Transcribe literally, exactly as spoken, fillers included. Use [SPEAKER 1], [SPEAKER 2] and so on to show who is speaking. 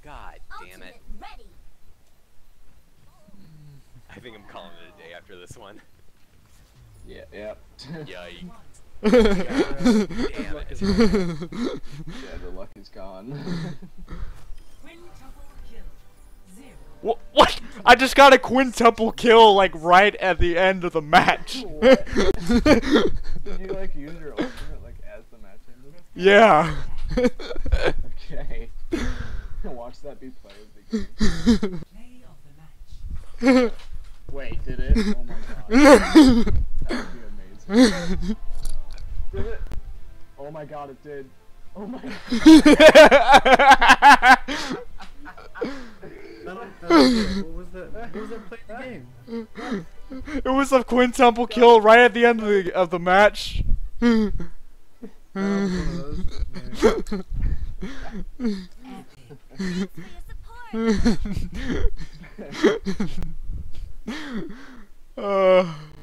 [SPEAKER 1] God damn it. I think I'm calling it a day after this one.
[SPEAKER 2] Yeah, yeah.
[SPEAKER 1] Yikes.
[SPEAKER 2] Damn
[SPEAKER 1] it.
[SPEAKER 2] Yeah, the luck is gone.
[SPEAKER 3] What? What? I just got a quintuple kill like right at the end of the match.
[SPEAKER 2] What? Did you like use your ultimate like as the match ended?
[SPEAKER 3] Yeah.
[SPEAKER 2] Okay. Watch that be play of the game. Wait, did it? Oh my god. That would be amazing. Did it? Oh my god, it did. Oh my god.
[SPEAKER 4] What was that? What was that play in the game?
[SPEAKER 3] It was a quintuple kill right at the end of the of the match.
[SPEAKER 4] That was one of those.
[SPEAKER 3] uh